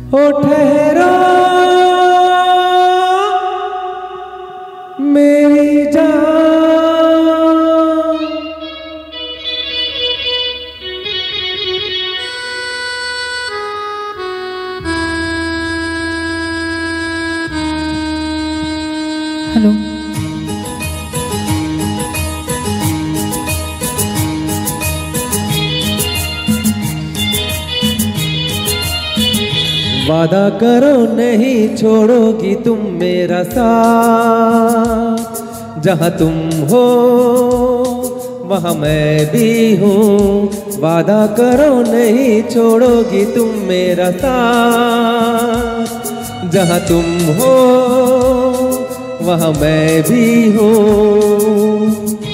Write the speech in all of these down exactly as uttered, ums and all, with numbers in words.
ओ ठहरो मेरी जान, हेलो वादा करो नहीं छोड़ोगी तुम मेरा साथ, जहाँ तुम हो वहाँ मैं भी हूँ। वादा करो नहीं छोड़ोगी तुम मेरा साथ, जहाँ तुम हो वहाँ मैं भी हूँ।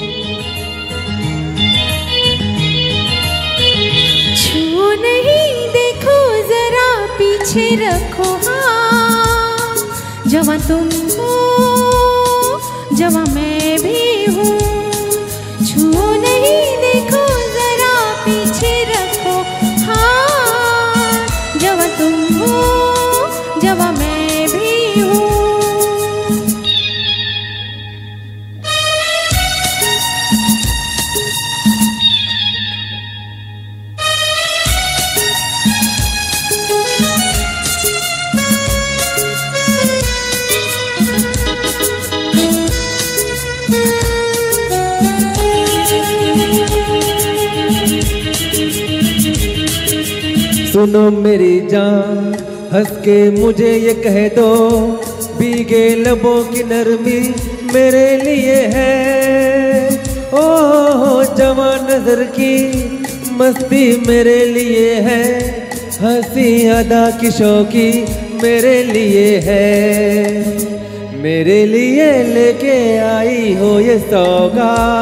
छू नहीं देखो जरा पीछे रखो हाँ, जहाँ तुम हो जहाँ मैं भी हूँ। छू नहीं देखो जरा पीछे रखो हाँ, जहाँ तुम हो जहाँ मैं भी हूँ। सुनो मेरी जान, हंस के मुझे ये कह दो, भीगे लबों की नरमी मेरे लिए है। ओ जवान नजर की मस्ती मेरे लिए है, हंसी अदा की शौकी मेरे लिए है। मेरे लिए लेके आई हो ये सौगात,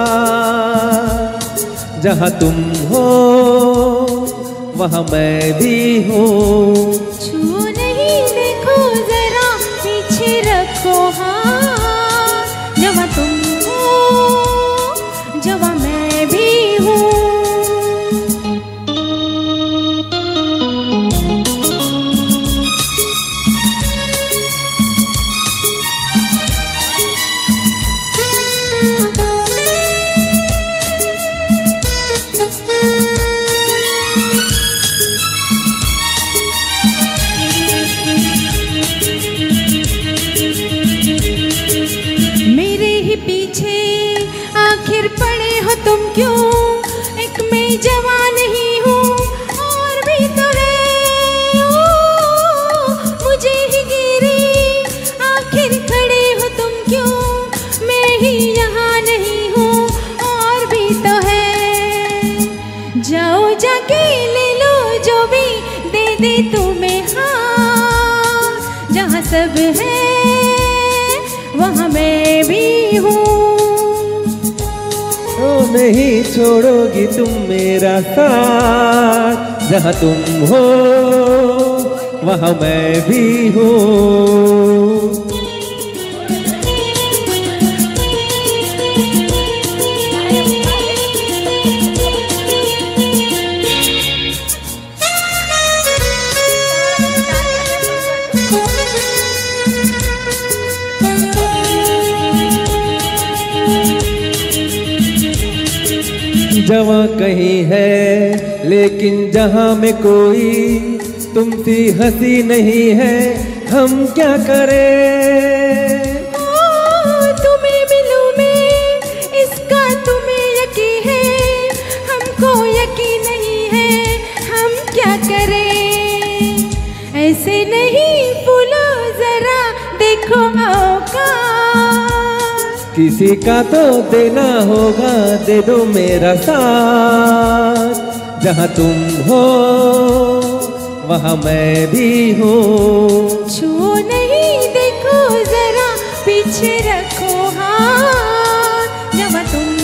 जहाँ तुम हो वहाँ मैं भी हूँ। छू नहीं देखो जरा पीछे रखो हाँ, जहाँ तुम हो जहाँ मैं भी हूँ। तुम क्यों एक मैं जवान ही हूँ और भी तो है। ओ, मुझे ही गिरी आखिर खड़े हो तुम क्यों, मैं ही यहाँ नहीं हूँ और भी तो है। जाओ जाके ले लो जो भी दे दे तुम्हें हाँ, जहाँ सब है वहाँ मैं भी हूँ। नहीं छोड़ोगी तुम मेरा साथ, जहाँ तुम हो वहाँ मैं भी हूँ। जहाँ कहीं है लेकिन जहाँ में कोई तुमसी हंसी नहीं है, हम क्या करें। ओ, तुम्हें मिलूं मैं इसका तुम्हें यकीन है, हमको यकीन नहीं है, हम क्या करें। ऐसे नहीं फूलो जरा देखो औकात, किसी का तो देना होगा, दे दो मेरा साथ, जहाँ तुम हो वहाँ मैं भी हूँ। छू नहीं देखो जरा पीछे रखो हाँ, जहाँ तुम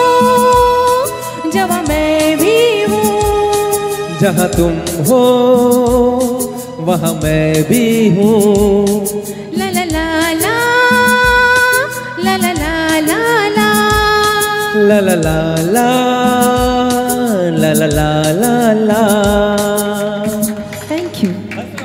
हो जहाँ मैं भी हूँ। जहाँ तुम हो वहाँ मैं भी हूँ। ला ला ला ला ला ला ला ला ला ला ला ला ला ला ला ला ला ला। Thank you.